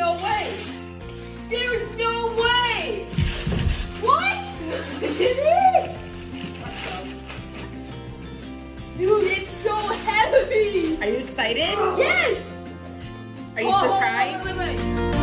no way. There's no way. What? It is. Let's go. Dude, it's so heavy. Are you excited? Yes. Are you surprised? Wait.